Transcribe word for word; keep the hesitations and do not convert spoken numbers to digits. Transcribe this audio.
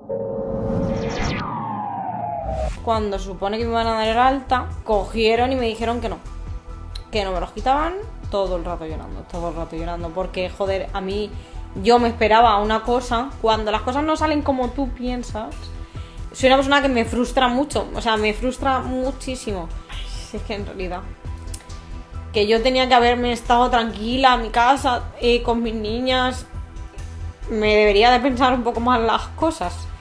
Cuando se supone que me iban a dar el alta, cogieron y me dijeron que no. Que no me los quitaban, todo el rato llorando, todo el rato llorando. Porque, joder, a mí, yo me esperaba una cosa. Cuando las cosas no salen como tú piensas, soy una persona que me frustra mucho. O sea, me frustra muchísimo. Ay, si es que en realidad... Que yo tenía que haberme estado tranquila en mi casa, eh, con mis niñas. Me debería de pensar un poco más las cosas.